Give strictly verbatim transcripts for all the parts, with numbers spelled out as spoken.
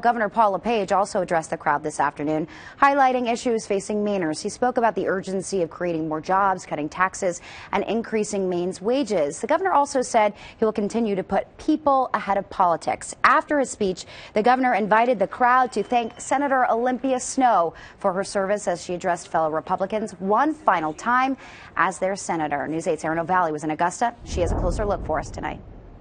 Governor Paul LePage also addressed the crowd this afternoon, highlighting issues facing Mainers. He spoke about the urgency of creating more jobs, cutting taxes, and increasing Maine's wages. The governor also said he will continue to put people ahead of politics. After his speech, the governor invited the crowd to thank Senator Olympia Snowe for her service as she addressed fellow Republicans one final time as their senator. News eight's Erin Ovalle was in Augusta. She has a closer look for us tonight.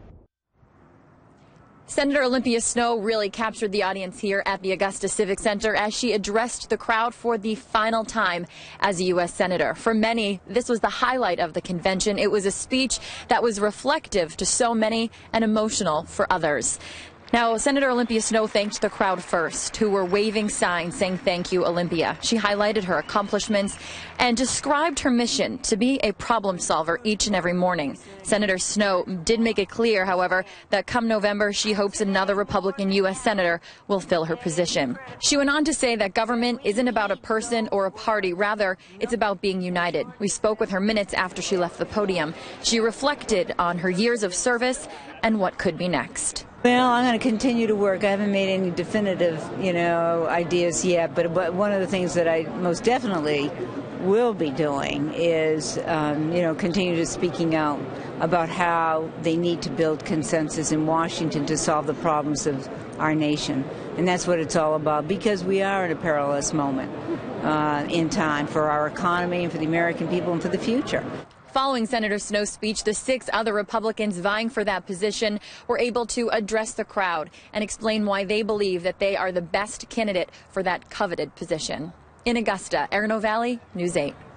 Senator Olympia Snowe really captured the audience here at the Augusta Civic Center as she addressed the crowd for the final time as a U S Senator. For many, this was the highlight of the convention. It was a speech that was reflective to so many and emotional for others. Now, Senator Olympia Snowe thanked the crowd first, who were waving signs saying thank you, Olympia. She highlighted her accomplishments and described her mission to be a problem solver each and every morning. Senator Snowe did make it clear, however, that come November, she hopes another Republican U S Senator will fill her position. She went on to say that government isn't about a person or a party. Rather, it's about being united. We spoke with her minutes after she left the podium. She reflected on her years of service and what could be next. Well, I'm going to continue to work. I haven't made any definitive, you know, ideas yet, but, but one of the things that I most definitely will be doing is, um, you know, continue to speaking out about how they need to build consensus in Washington to solve the problems of our nation. And that's what it's all about, because we are in a perilous moment uh, in time for our economy and for the American people and for the future. Following Senator Snow's speech, the six other Republicans vying for that position were able to address the crowd and explain why they believe that they are the best candidate for that coveted position. In Augusta, Erin Ovalle, News eight.